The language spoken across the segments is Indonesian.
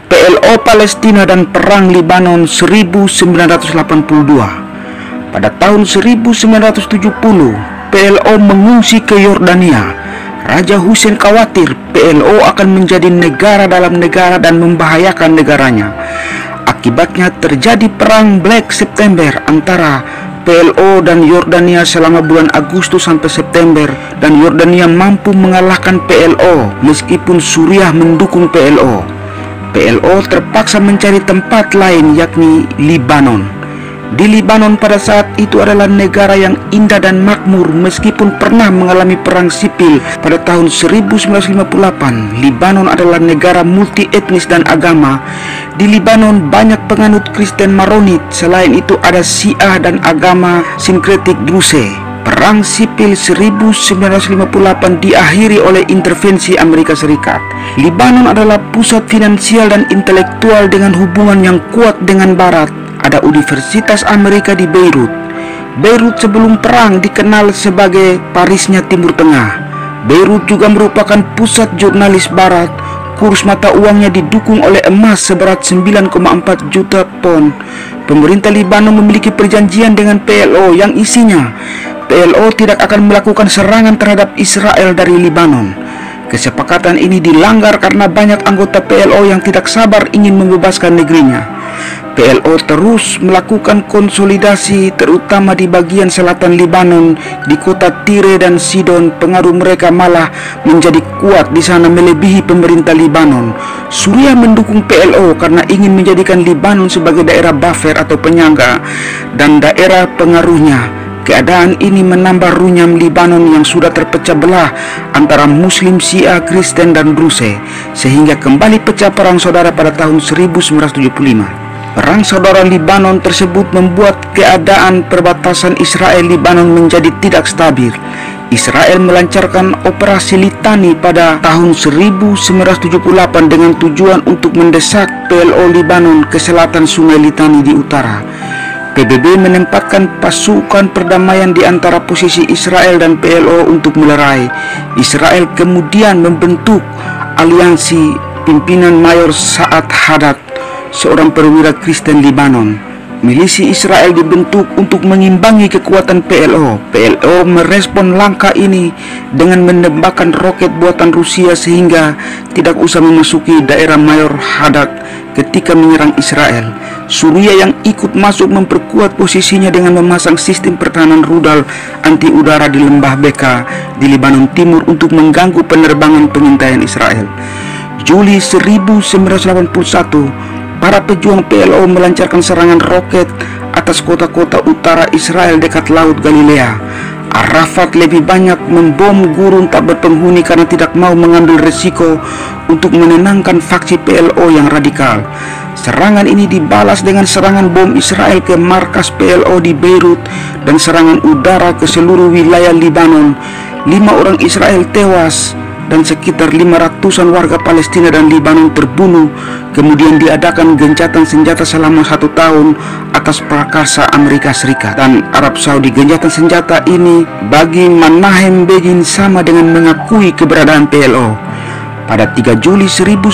PLO Palestina dan Perang Libanon 1982. Pada tahun 1970, PLO mengungsi ke Yordania. Raja Hussein khawatir PLO akan menjadi negara dalam negara dan membahayakan negaranya. Akibatnya terjadi perang Black September antara PLO dan Yordania selama bulan Agustus sampai September, dan Yordania mampu mengalahkan PLO meskipun Suriah mendukung PLO. PLO terpaksa mencari tempat lain, yakni Libanon. Di Libanon pada saat itu adalah negara yang indah dan makmur meskipun pernah mengalami perang sipil pada tahun 1958. Libanon adalah negara multi etnis dan agama. Di Libanon banyak penganut Kristen Maronit. Selain itu ada Syiah dan agama sinkretik Druze. Perang sipil 1958 diakhiri oleh intervensi Amerika Serikat. Libanon adalah pusat finansial dan intelektual dengan hubungan yang kuat dengan Barat. Ada Universitas Amerika di Beirut. Beirut sebelum perang dikenal sebagai Parisnya Timur Tengah. Beirut juga merupakan pusat jurnalis Barat. Kurs mata uangnya didukung oleh emas seberat 9,4 juta pon. Pemerintah Libanon memiliki perjanjian dengan PLO yang isinya PLO tidak akan melakukan serangan terhadap Israel dari Libanon. Kesepakatan ini dilanggar karena banyak anggota PLO yang tidak sabar ingin membebaskan negerinya. PLO terus melakukan konsolidasi terutama di bagian selatan Libanon, di kota Tire dan Sidon. Pengaruh mereka malah menjadi kuat di sana melebihi pemerintah Libanon. Suriah mendukung PLO karena ingin menjadikan Libanon sebagai daerah buffer atau penyangga dan daerah pengaruhnya. Keadaan ini menambah runyam Libanon yang sudah terpecah belah antara Muslim, Syiah, Kristen, dan Druze, sehingga kembali pecah perang saudara pada tahun 1975. Perang saudara Libanon tersebut membuat keadaan perbatasan Israel-Libanon menjadi tidak stabil. Israel melancarkan operasi Litani pada tahun 1978 dengan tujuan untuk mendesak PLO Libanon ke selatan sungai Litani di utara. PBB menempatkan pasukan perdamaian di antara posisi Israel dan PLO untuk melerai. Israel kemudian membentuk aliansi pimpinan Mayor Sa'ad Haddad, seorang perwira Kristen Libanon. Milisi Israel dibentuk untuk mengimbangi kekuatan PLO. PLO merespon langkah ini dengan menembakkan roket buatan Rusia sehingga tidak usah memasuki daerah Mayor Haddad ketika menyerang Israel. Suriah yang ikut masuk memperkuat posisinya dengan memasang sistem pertahanan rudal anti udara di lembah Beka di Libanon Timur untuk mengganggu penerbangan pengintaian Israel. Juli 1981, para pejuang PLO melancarkan serangan roket atas kota-kota utara Israel dekat Laut Galilea. Arafat lebih banyak membom gurun tak berpenghuni karena tidak mau mengambil resiko untuk menenangkan faksi PLO yang radikal. Serangan ini dibalas dengan serangan bom Israel ke markas PLO di Beirut dan serangan udara ke seluruh wilayah Libanon. 5 orang Israel tewas dan sekitar 500-an warga Palestina dan Libanon terbunuh. Kemudian diadakan gencatan senjata selama 1 tahun atas prakarsa Amerika Serikat dan Arab Saudi. Gencatan senjata ini bagi Menahem Begin sama dengan mengakui keberadaan PLO. Pada 3 Juli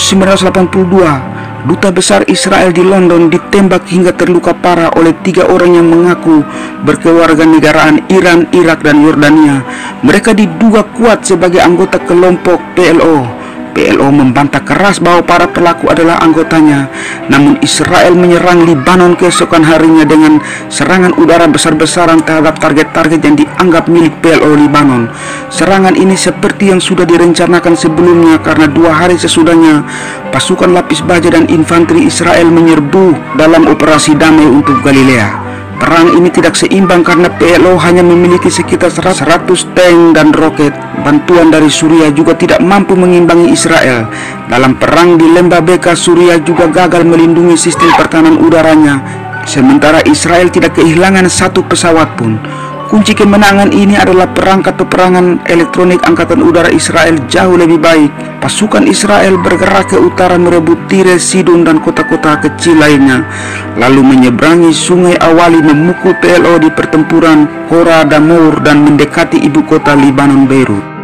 1982, Duta Besar Israel di London ditembak hingga terluka parah oleh 3 orang yang mengaku berkewarganegaraan Iran, Irak, dan Yordania. Mereka diduga kuat sebagai anggota kelompok PLO. PLO membantah keras bahwa para pelaku adalah anggotanya. Namun Israel menyerang Libanon keesokan harinya dengan serangan udara besar-besaran terhadap target-target yang dianggap milik PLO Libanon. Serangan ini seperti yang sudah direncanakan sebelumnya karena 2 hari sesudahnya pasukan lapis baja dan infanteri Israel menyerbu dalam operasi damai untuk Galilea. Perang ini tidak seimbang karena PLO hanya memiliki sekitar 100 tank dan roket. Bantuan dari Suriah juga tidak mampu mengimbangi Israel. Dalam perang di lembah Beka, Suriah juga gagal melindungi sistem pertahanan udaranya, sementara Israel tidak kehilangan 1 pesawat pun. Kunci kemenangan ini adalah perangkat peperangan elektronik Angkatan Udara Israel jauh lebih baik. Pasukan Israel bergerak ke utara merebut Tire, Sidon, dan kota-kota kecil lainnya, lalu menyeberangi sungai Awali memukul PLO di pertempuran Kora Damour dan mendekati ibu kota Libanon, Beirut.